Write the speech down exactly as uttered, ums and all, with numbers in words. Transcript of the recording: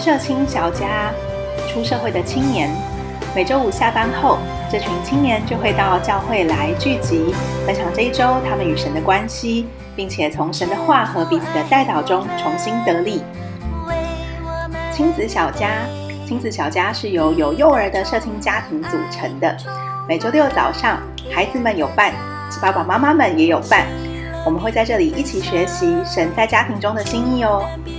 社青小家，出社会的青年，每周五下班后，这群青年就会到教会来聚集，分享这一周他们与神的关系，并且从神的话和彼此的带导中重新得力。亲子小家，亲子小家是由有幼儿的社青家庭组成的。每周六早上，孩子们有伴，爸爸妈妈们也有伴。我们会在这里一起学习神在家庭中的心意哦。